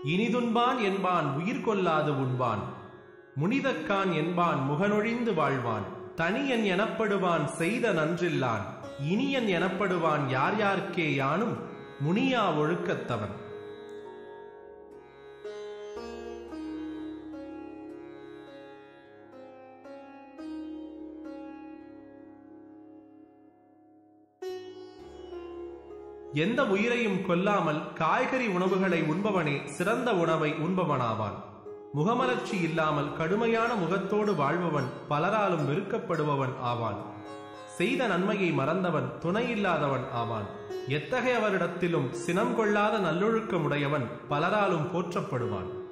இனிதுண்பான் என்பான் உயிர் கொல்லாது உண்பான். முனிதக்கான் என்பான் முகனொழிந்து வாழ்வான். தனியன் எனப்படுவான் செய்த நன்றில்லான். இனியன் எனப்படுவான் யார் யார்க்கே யானும் முனியா ஒழுக்கத்தவன். எந்த உயிரையும் கொல்லாமல் காய்கறி உணவுகளை உண்பவனே சிறந்த உணவை உண்பவனாவான். முகமலர்ச்சி இல்லாமல் கடுமையான முகத்தோடு வாழ்பவன் பலராலும் வெறுக்கப்படுபவன் ஆவான். செய்த நன்மையை மறந்தவன் துணையில்லாதவன் ஆவான். எத்தகையவரிடத்திலும் சினம் கொள்ளாத நல்லொழுக்கமுடையவன் பலராலும் போற்றப்படுவான்.